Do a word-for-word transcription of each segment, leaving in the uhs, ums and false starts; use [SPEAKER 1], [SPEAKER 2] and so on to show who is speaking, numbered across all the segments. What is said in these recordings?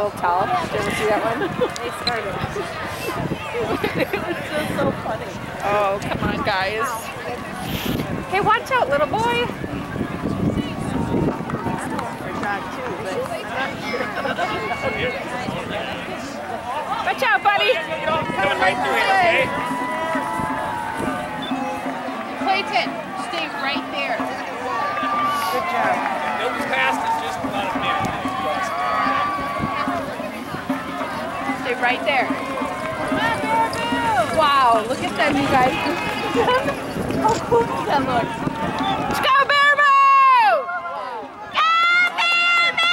[SPEAKER 1] little tell. Did you ever see that one? They started. It was just so funny. Oh, come on, guys. Hey, watch out, little boy. Watch out, buddy.
[SPEAKER 2] Coming right through here, okay?
[SPEAKER 3] Clayton, stay right there.
[SPEAKER 1] Good job.
[SPEAKER 2] Nobody's past us, just about a minute.
[SPEAKER 1] Stay right there. Wow, look at them, you guys. How cool does that look? Let's go, Baraboo! Go, Baraboo!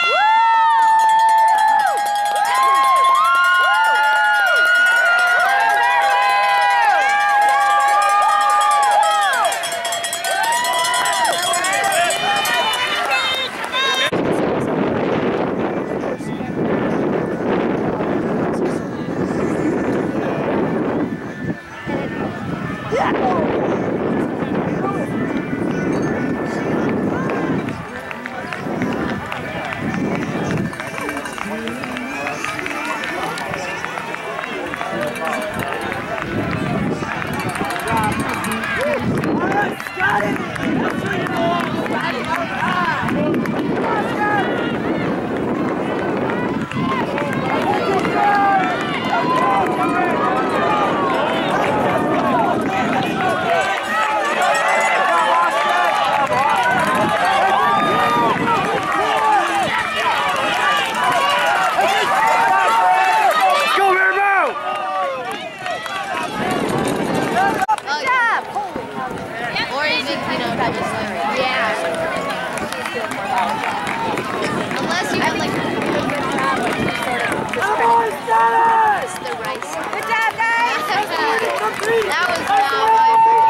[SPEAKER 3] Unless you have like a good job, like sort of the rice.
[SPEAKER 1] Good job, guys!
[SPEAKER 3] That was not my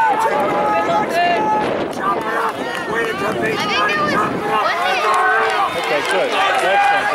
[SPEAKER 3] favorite. I think there was one day.
[SPEAKER 4] Okay, good. Excellent.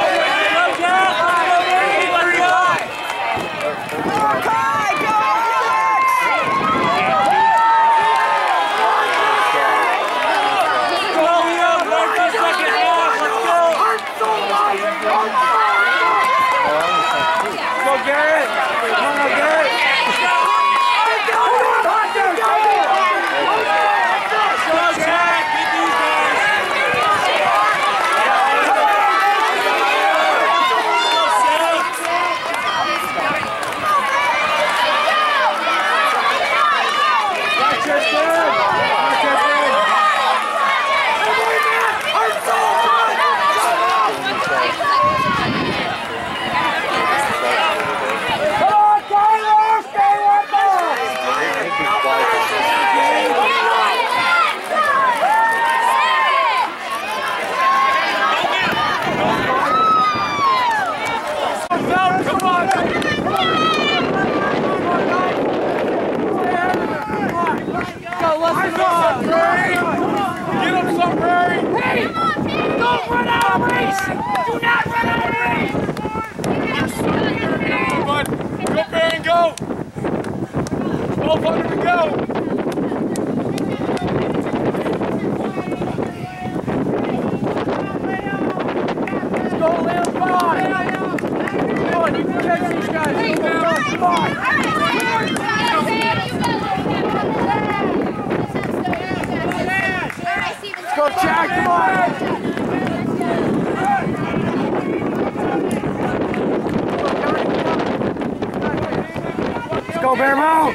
[SPEAKER 4] Go, Jack, come on! Let's go, Baraboo!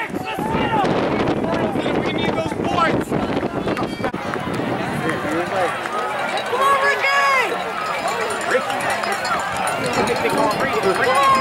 [SPEAKER 2] We need those points!
[SPEAKER 1] Come on, Ricky!
[SPEAKER 2] Ricky! Ricky!